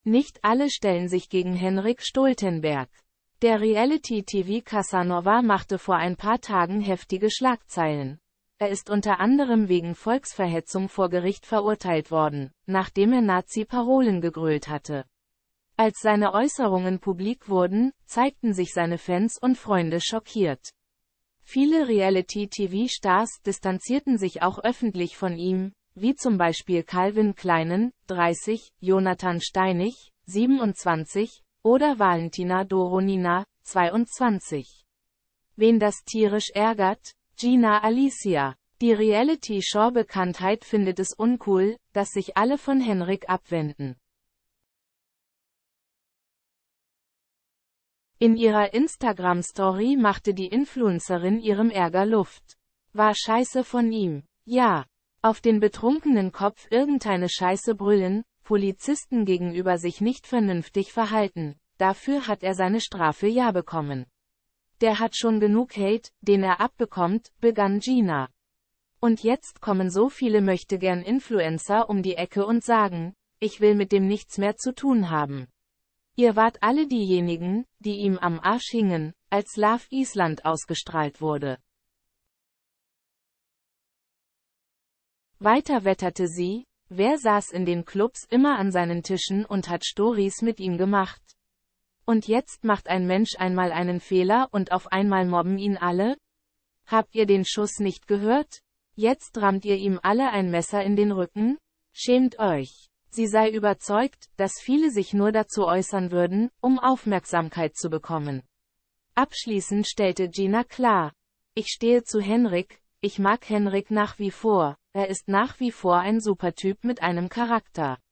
Nicht alle stellen sich gegen Henrik Stoltenberg. Der Reality-TV Casanova machte vor ein paar Tagen heftige Schlagzeilen. Er ist unter anderem wegen Volksverhetzung vor Gericht verurteilt worden, nachdem er Nazi-Parolen gegrölt hatte. Als seine Äußerungen publik wurden, zeigten sich seine Fans und Freunde schockiert. Viele Reality-TV-Stars distanzierten sich auch öffentlich von ihm, wie zum Beispiel Calvin Kleinen, 30, Jonathan Steinig, 27, oder Valentina Doronina, 22. Wen das tierisch ärgert? Gina Alicia. Die Reality-Show-Bekanntheit findet es uncool, dass sich alle von Henrik abwenden. In ihrer Instagram-Story machte die Influencerin ihrem Ärger Luft. War scheiße von ihm. Ja. Auf den betrunkenen Kopf irgendeine Scheiße brüllen, Polizisten gegenüber sich nicht vernünftig verhalten. Dafür hat er seine Strafe ja bekommen. Der hat schon genug Hate, den er abbekommt, begann Gina. Und jetzt kommen so viele Möchtegern-Influencer um die Ecke und sagen, ich will mit dem nichts mehr zu tun haben. Ihr wart alle diejenigen, die ihm am Arsch hingen, als Love Island ausgestrahlt wurde. Weiter wetterte sie, wer saß in den Clubs immer an seinen Tischen und hat Stories mit ihm gemacht. Und jetzt macht ein Mensch einmal einen Fehler und auf einmal mobben ihn alle? Habt ihr den Schuss nicht gehört? Jetzt rammt ihr ihm alle ein Messer in den Rücken? Schämt euch. Sie sei überzeugt, dass viele sich nur dazu äußern würden, um Aufmerksamkeit zu bekommen. Abschließend stellte Gina klar: Ich stehe zu Henrik, ich mag Henrik nach wie vor, er ist nach wie vor ein Supertyp mit einem Charakter.